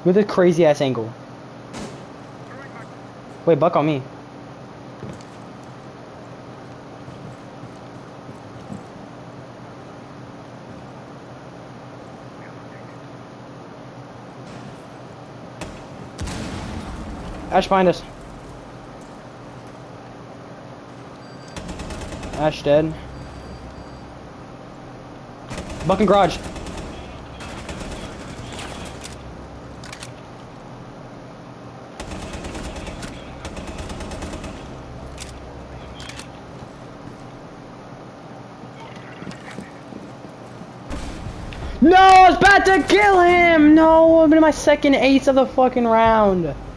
With a crazy ass angle. Wait, buck on me. Ash behind us. Ash dead. Buck in garage. No, I was about to kill him! No, I'm in my second ace of the fucking round.